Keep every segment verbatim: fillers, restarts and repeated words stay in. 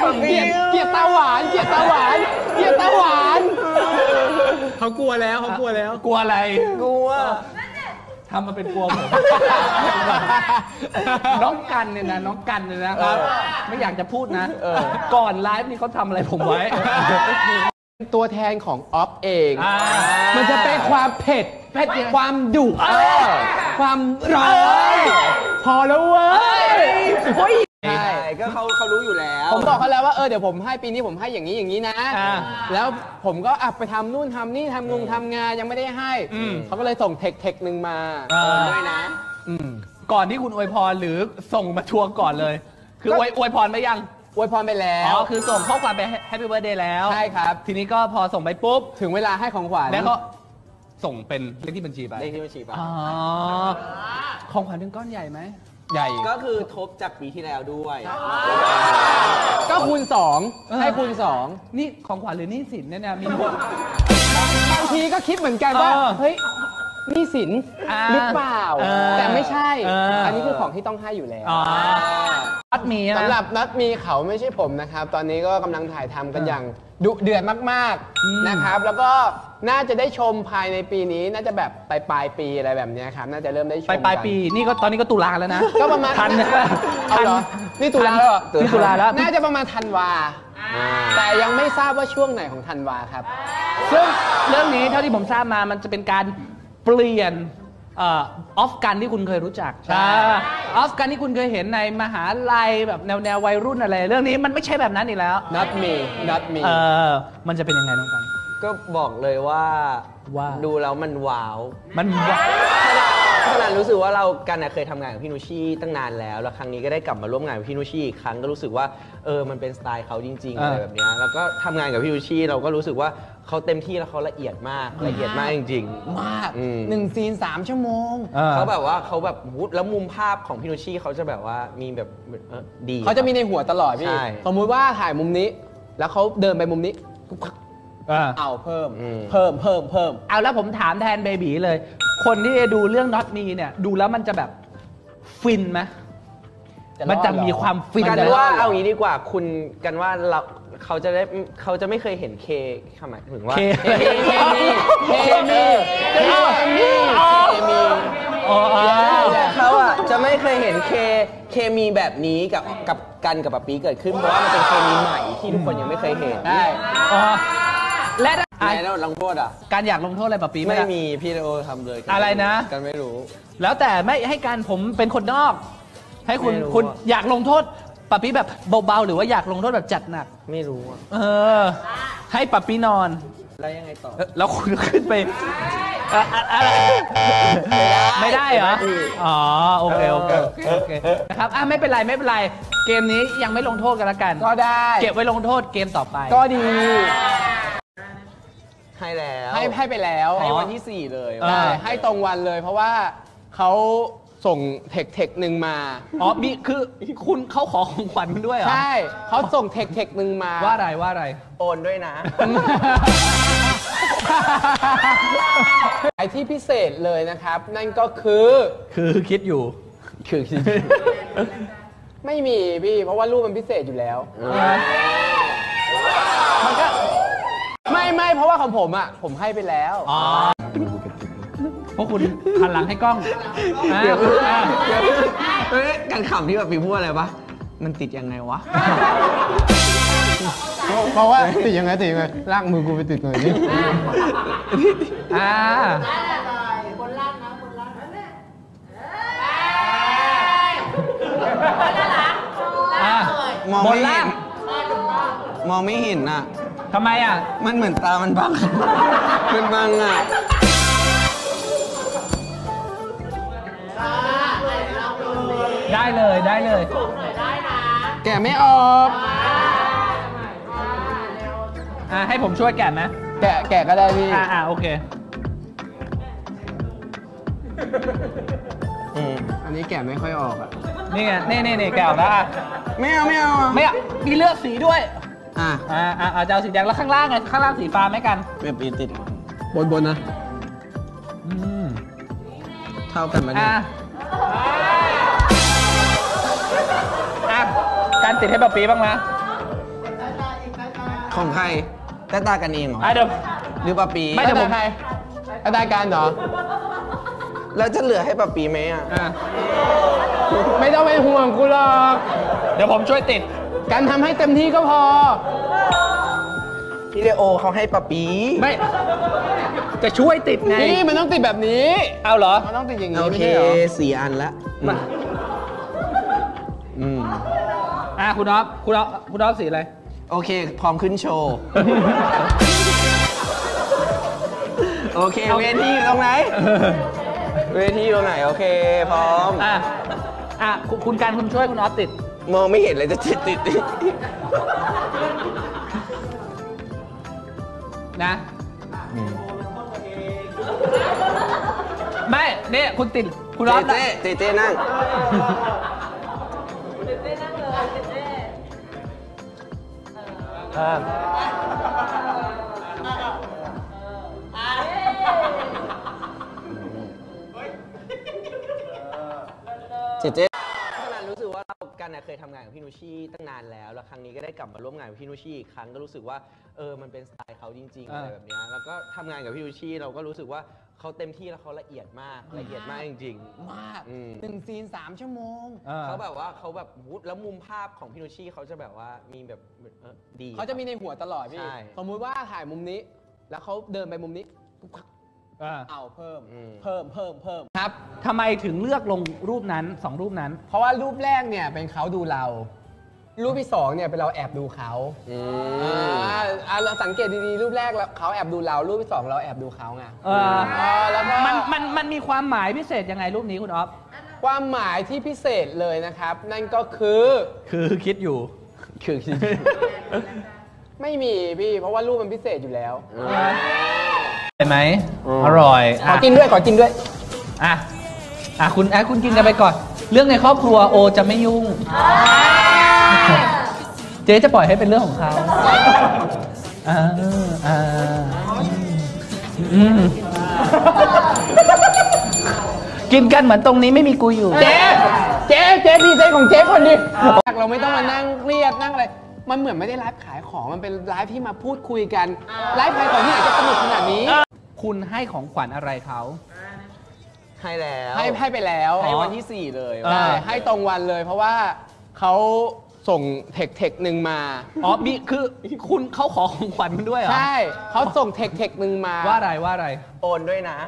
เกลียดเกลียดตาหวานเกลียดตาหวานเกลียดตาหวานเขากลัวแล้วเขากลัวแล้วกลัวอะไรกลัวทำมาเป็นกลัวผมน้องกันเนี่ยนะน้องกันเนี่ยนะครับไม่อยากจะพูดนะก่อนไลฟ์นี่เขาทำอะไรผมไว้ตัวแทนของออฟเองมันจะเป็นความเผ็ดเผ็ดความดุความร้อนพอแล้วเว้ยใช่ก็เขาเขารู้อยู่แล้วผมบอกเขาแล้วว่าเออเดี๋ยวผมให้ปีนี้ผมให้อย่างนี้อย่างนี้นะแล้วผมก็อ่ะไปทำนู่นทำนี่ทำงงทำงานยังไม่ได้ให้เขาก็เลยส่งเทคเทคหนึ่งมาด้วยนะก่อนที่คุณอวยพรหรือส่งมาทวงก่อนเลยคืออวยอวยพรไปยังอวยพรไปแล้วอ๋อคือส่งข้อความไปแฮปปี้เบิร์ธเดย์แล้วใช่ครับทีนี้ก็พอส่งไปปุ๊บถึงเวลาให้ของขวัญแล้วก็ส่งเป็นเลขที่บัญชีไปเลขที่บัญชีไปอ๋อของขวัญเป็นก้อนใหญ่ไหมใหญ่ก็คือทบจากปีที่แล้วด้วยก็คูณสองให้คูณสองนี่ของขวัญหรือนี่สินเนี่ยมีบางทีก็คิดเหมือนกันว่าเฮ้ยนี่สินหรือเปล่าแต่ไม่ใช่อันนี้คือของที่ต้องให้อยู่แล้วนัดมีสำหรับนัดมีเขาไม่ใช่ผมนะครับตอนนี้ก็กำลังถ่ายทำกันอย่างดุเดือดมากๆนะครับแล้วก็น่าจะได้ชมภายในปีนี้น่าจะแบบปลายปลายปีอะไรแบบนี้ครับน่าจะเริ่มได้ชมปลายปลายปีนี่ก็ตอนนี้ก็ตุลาแล้วนะก็ประมาณทันเอาเหรอนี่ตุลาแล้วนี่ตุลาแล้วน่าจะประมาณธันวาแต่ยังไม่ทราบว่าช่วงไหนของธันวาครับซึ่งเรื่องนี้เท่าที่ผมทราบมามันจะเป็นการเปลี่ยนออฟกันที่คุณเคยรู้จักออฟกันที่คุณเคยเห็นในมหาลัยแบบแนวแนววัยรุ่นอะไรเรื่องนี้มันไม่ใช่แบบนั้นอีกแล้ว not me not me เออมันจะเป็นยังไงน้องกันก็บอกเลยว่าว่าดูแล้วมันว้าวมันว้าวขนาดรู้สึกว่าเรากันเคยทำงานกับพี่นุชชี่ตั้งนานแล้วแล้วครั้งนี้ก็ได้กลับมาร่วมงานกับพี่นุชชี่อีกครั้งก็รู้สึกว่าเออมันเป็นสไตล์เขาจริงๆอะไรแบบนี้แล้วก็ทำงานกับพี่นุชชี่เราก็รู้สึกว่าเขาเต็มที่แล้วเขาละเอียดมากละเอียดมากจริงๆมากหนึ่งซีนสามชั่วโมงเขาแบบว่าเขาแบบแล้วมุมภาพของพี่นุชชี่เขาจะแบบว่ามีแบบดีเขาจะมีในหัวตลอดพี่สมมุติว่าถ่ายมุมนี้แล้วเขาเดินไปมุมนี้เอาเพิ่มเพิ่มเพิ่มเพิ่มเอาแล้วผมถามแทนเบบีเลยคนที่ดูเรื่อง Not Me เนี่ยดูแล้วมันจะแบบฟินไหมมันจะมีความฟินกันว่าเอางี้ดีกว่าคุณกันว่าเราเขาจะได้เขาจะไม่เคยเห็นเคทำไมถึงว่าเคมีเคมีเคมีเคมีเขาอ่ะจะไม่เคยเห็นเคเคมีแบบนี้กับกับกันกับปะปีเกิดขึ้นเพราะว่ามันเป็นเคมีใหม่ที่ทุกคนยังไม่เคยเห็นได้และอะไรแล้วลงโทษอ่ะการอยากลงโทษอะไรปะปีไม่มีพี่โอทำเลยอะไรนะกันไม่รู้แล้วแต่ไม่ให้การผมเป็นคนนอกให้คุณคุณอยากลงโทษปะปีแบบเบาๆหรือว่าอยากลงโทษแบบจัดหนักไม่รู้อ่ะเออให้ปะปีนอนแล้วยังไงต่อแล้วคุณขึ้นไปไม่ได้เหรออ๋อโอเคโอเคโอเคนะครับอ่ะไม่เป็นไรไม่เป็นไรเกมนี้ยังไม่ลงโทษกันละกันก็ได้เก็บไว้ลงโทษเกมต่อไปก็ดีให้แล้วให้ให้ไปแล้วให้วันที่สี่เลยให้ตรงวันเลยเพราะว่าเขาส่งเทคเทคหนึ่งมาอ๋อมีคือคุณเขาขอของขวัญคุณด้วยเหรอใช่เขาส่งเทคเทคหนึ่งมาว่าอะไรว่าอะไรโอนด้วยนะไอที่พิเศษเลยนะครับนั่นก็คือคือคิดอยู่คือคิดไม่มีพี่เพราะว่ารูปมันพิเศษอยู่แล้วมันก็ไม่ไม่เพราะว่าของผมอ่ะผมให้ไปแล้วอ๋อเพราะคุณหันหลังให้กล้องเดี๋ยวเฮ้ยการขำที่แบบพี่พูดอะไรปะมันติดยังไงวะเพราะว่าติดยังไงติดยังไงลากมือกูไปติดหน่อยนี่อ่าคนลากนะคนลากนั่นแหละมองไม่เห็นมองไม่เห็นน่ะทำไมอ่ะมันเหมือนตามันบังมันบังอ่ะได้เลยได้เลยแกะไม่ออกอ่ะให้ผมช่วยแกะไหมแกะแกะก็ได้พี่อ่าอ่าโอเคอืมอันนี้แกะไม่ค่อยออกอ่ะนี่ไงนี่นี่นี่แกะออกแล้วอ่ะไม่เอาไม่เอาไม่อ่ะมีเลือกสีด้วยอ่าอ่าอ่าจะเอาสีแดงแล้วข้างล่างไงข้างล่างสีฟ้าไหมกันแบบปีติดบนบนนะอืมเท่ากันไหมเนี่ยอ่ะการติดให้ปะปีบ้างนะของใครแต่ตากันเองเหรออ่ะเดี๋ยวหรือปะปีไม่เดี๋ยวผมใครอาจารย์การเหรอแล้วจะเหลือให้ปะปีไหมอ่ะอ่ะไม่ต้องเป็นห่วงกูหรอกเดี๋ยวผมช่วยติดการทำให้เต็มที่ก็พอพี่เลโอเขาให้ปะปีไม่ จะช่วยติดไงนี่มันต้องติดแบบนี้เอาเหรอมันต้องติดอย่างนี้โอไม่เคใช่เหรอสี่อันละมาอืมอ่ะคุณอ๊อฟคุณอ๊อฟคุณอ๊อฟสีอะไรโอเค พร้อมขึ้นโชว์ โอเค เวทีอยู่ตรงไหน เวทีอยู่ตรงไหน โอเค พร้อมอ่ะ อ่ะคุณคุณการคุณช่วยคุณอ๊อฟติดมองไม่เห็นเลยจะติดติดติดนะ ไม่เนี่ยคุณติด คุณอ๊อฟเจ๊เจ๊เจ๊นั่งอ่าเจ๊เจ๊ขนาดรู้สึกว่าเรากันเคยทำงานกับพี่นุชชี่ตั้งนานแล้ว แล้วครั้งนี้ก็ได้กลับมาร่วมงานกับพี่นุชชี่อีกครั้งก็รู้สึกว่าเออมันเป็นสไตล์เขาจริงๆอะไรแบบนี้แล้วก็ทำงานกับพี่นุชชี่เราก็รู้สึกว่าเขาเต็มที่แล้วเขาละเอียดมากละเอียดมากจริงๆมากอืมหนึ่งซีนสามชั่วโมงเขาแบบว่าเขาแบบหูแล้วมุมภาพของพี่นุชชี่เขาจะแบบว่ามีแบบเออดีเขาจะมีในหัวตลอดพี่ใช่สมมุติว่าถ่ายมุมนี้ แล้วเขาเดินไปมุมนี้อ่าเอาเพิ่มอืมเพิ่มเพิ่มเพิ่มครับทำไมถึงเลือกลงรูปนั้นสองรูปนั้นเพราะว่ารูปแรกเนี่ยเป็นเขาดูเรา รูปที่สองเนี่ยเป็นเราแอบดูเขาอือ่าม อ่าเราสังเกตดีๆรูปแรกแล้วเขาแอบดูเรา รูปที่สองเราแอบดูเขาไงเอออ่าแล้วก็มันมันมันมีความหมายพิเศษยังไงรูปนี้คุณอ๊อฟความหมายที่พิเศษเลยนะครับ นั่นก็คือคือคิดอยู่คือไม่มีพี่เพราะว่ารูปมันพิเศษอยู่แล้วเห็นไหมอร่อยขอกินด้วยขอกินด้วยอ่ะอ่ะคุณอ่ะคุณกินกันไปก่อน เรื่องในครอบครัวโอจะไม่ยุ่ง เจ๊จะปล่อยให้เป็นเรื่องของเขาอ่าอ่าอืมกินกันเหมือนตรงนี้ไม่มีกูอยู่เจ๊เจ๊เจ๊ดีใจของเจ๊คนดิเราไม่ต้องมานั่งเครียดนั่งอะไร มันเหมือนไม่ได้ไลฟ์ขายของ มันเป็นไลฟ์ที่มาพูดคุยกัน ไลฟ์ขายของที่ไหนจะสนุกขนาดนี้คุณให้ของขวัญอะไรเขาให้แล้วให้ให้ไปแล้วให้วันที่สี่เลยเออใช่ให้ตรงวันเลย เพราะว่าเขาส่งเทคเทคหนึ่งมาอ๋อมีคือคุณเขาขอของขวัญคุณด้วยเหรอใช่เขาส่งเทคเทคหนึ่งมาว่าอะไรว่าอะไรโอนด้วยนะ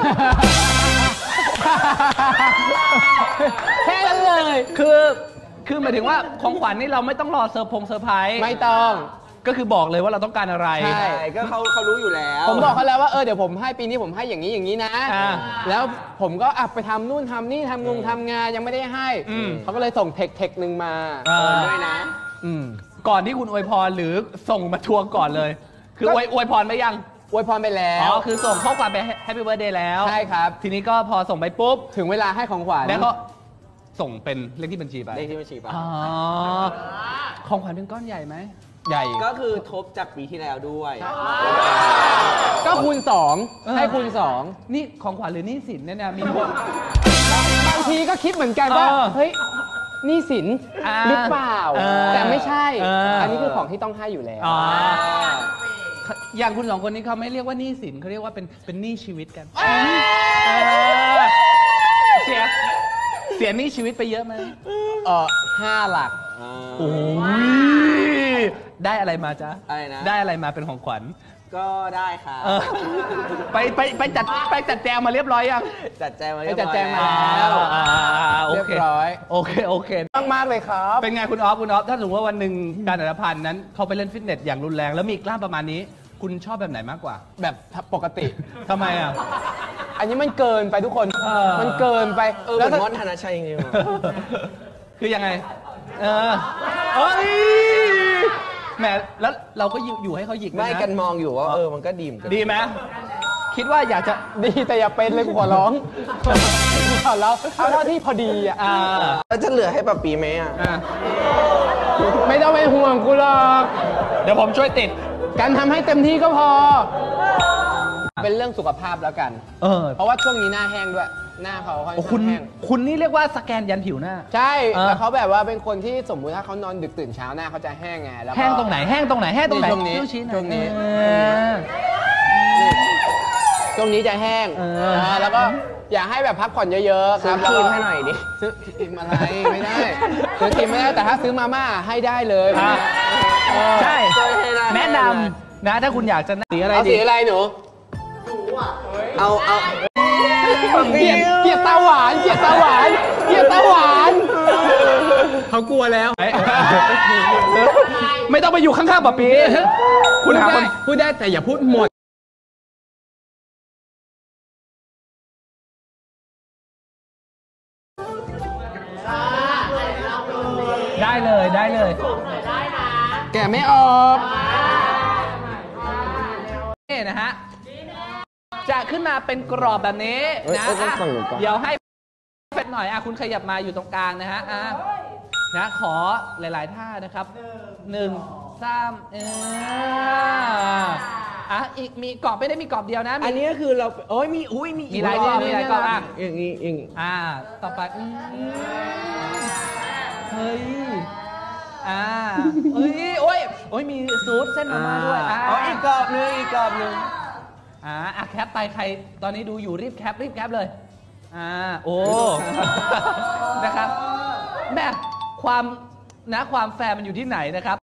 แค่นั้นเลยคือคือหมายถึงว่าของขวัญนี่เราไม่ต้องรอเซอร์พงเซอร์ไพรส์ไม่ต้องก็คือบอกเลยว่าเราต้องการอะไรใช่ใช่ ก็เขาเขารู้อยู่แล้วผมบอกเขาแล้วว่าเออเดี๋ยวผมให้ปีนี้ผมให้อย่างนี้อย่างนี้นะอ่าแล้วผมก็อ่ะไปทำนู่นทำนี่ทำงงทำงานยังไม่ได้ให้อืมเขาก็เลยส่งเทคเทคหนึ่งมาเอโอนอด้วยนะอืมก่อนที่คุณอวยพรหรือส่งมาทวงก่อนเลย คืออวยอวยพรไปยังอวยพรไปแล้อ๋วอคือส่งข้อความไปแฮปปี้เบิร์ดเดย์แล้วใช่ครับทีนี้ก็พอส่งไปปุ๊บถึงเวลาให้ของขวัญแล้วก็ส่งเป็นเลขที่บัญชีไปเลขที่บัญชีไปอ๋อของขวัญเป็นก้อนใหญ่ไหมใหญ่ก็คือทบจากปีที่แล้วด้วยก็คูณสองเออให้คูณสองนี่ของขวัญหรือหนี่สินเนี่ยนะมีหมดบางทีก็คิดเหมือนกันว่าเออเฮ้ยหนี่สินอ่าหรือเปล่าเออแต่ไม่ใช่เอออัอันนี้คือของที่ต้องให้อยู่แล้วอ๋ออย่างคุณสองคนนี้เขาไม่เรียกว่าหนี้สินเขาเรียกว่าเป็นเป็นหนี้ชีวิตกันเออเสียเสียหนี้ชีวิตไปเยอะไหมเออห้าหลักโอ้ยได้อะไรมาจ๊ะอะไรนะได้อะไรมาเป็นของขวัญก็ได้ครับเออไปไปไปจัดไปจัดแจงมาเรียบร้อยยังจัดแจงมาไปเรียบจัดร้อยแจงมาแล้วอ่าโอเรียบเคร้อยโอเคโอเคมากมากๆเลยครับเป็นไงคุณออฟคุณออฟถ้าสมมติว่าวันหนึ่งการอัตพันธ์นั้นเขาไปเล่นฟิตเนสอย่างรุนแรงแล้วมีกล้ามประมาณนี้ คุณชอบแบบไหนมากกว่าแบบปกติทำไมอ่ะอันนี้มันเกินไปทุกคนเออมันเกินไปเออเหมือนมอนธนชัยจริงๆว่ะคือยังไง เออเอ้ยแหมแล้วเราก็อยู่อยู่ให้เขาหยิกด้วยไม่นะกันมองอยู่ว่าเออมันก็ดีมอนกันดีไหมคิดว่าอยากจะดีแต่อย่าเป็นเลยกูขอร้องขอร้องเอาเท่าที่พอดีอ่ะอ่าแล้วจะเหลือให้ปะปีไหมอ่ะอ่าไม่ต้องเป็นห่วงกูหรอกเดี๋ยวผมช่วยติดการทำให้เต็มที่ก็พอ เป็นเรื่องสุขภาพแล้วกันเออเพราะว่าช่วงนี้หน้าแห้งด้วยหน้าเขาค่อนโอ้ข้าคุณงแห้งคุณนี่เรียกว่าสแกนยันผิวหน้าใช่เออแล้วเขาแบบว่าเป็นคนที่สมมุติถ้าเขานอนดึกตื่นเช้าหน้าเขาจะแห้งไงแล้วก็แห้งตรงไหนแห้งตรงไหนแห้งตรงไหนช่วงนี้นิ้ชี้หอยช่วงนี้เออช่วงนี้จะแห้งเออาแล้วก็อยากให้แบบพักผ่อนเยอะๆคซื้รัอบ ครีมให้หน่อยดิซื้อครีมอะไรไม่ได้ซื้อครีมไม่ได้แต่ถ้าซื้อมาม่าให้ได้เลยอ่ะเออใช่ช่วยให้ได้แนะนำนะถ้าคุณอยากจะสีอะไรเอาดีสีอะไรหนูเอาเอาเกลียดเกลียดตาหวานเกลียดตาหวานเกลียดตาหวานเขากลัวแล้วเอ้ยไม่ต้องไปอยู่ข้างๆปะปีคุคุณ ณหาหาคคน นพูดได้แต่อย่าพูดหมดได้เลยได้เลยแกะไม่ออกนี่นะฮะ จะขึ้นมาเป็นกรอบแบบนี้เอ้ยนะเอ้ยอ่ะฝั่งหนูก่อนเดี๋ยวให้เฟดหน่อยอ่ะคุณขยับมาอยู่ตรงกลางนะฮะอ่ะนะขอหลายๆท่านะครับหนึ่งสามเอออ่ะอีกมีกรอบไม่ได้มีกรอบเดียวนะมีอันนี้ก็คือเราโอ้ยมีอุ้ยมีมีหลายกรอบมีหลายกรอบอ่ะอย่างนี้อย่างนี้อ่าต่อไปอืมเฮ้ยอ่าเฮ้ยโอ้ยโอ้ยมีซูปเส้นมาม่าด้วยอ่าอ๋ออีกกรอบหนึงอีกกรอบหนึงอ่าอ่ะแคปไปใครตอนนี้ดูอยู่รีบแคปรีบแคปเลยอ่าโอ้ นะครับแม่ความนะความแฟร์มันอยู่ที่ไหนนะครับ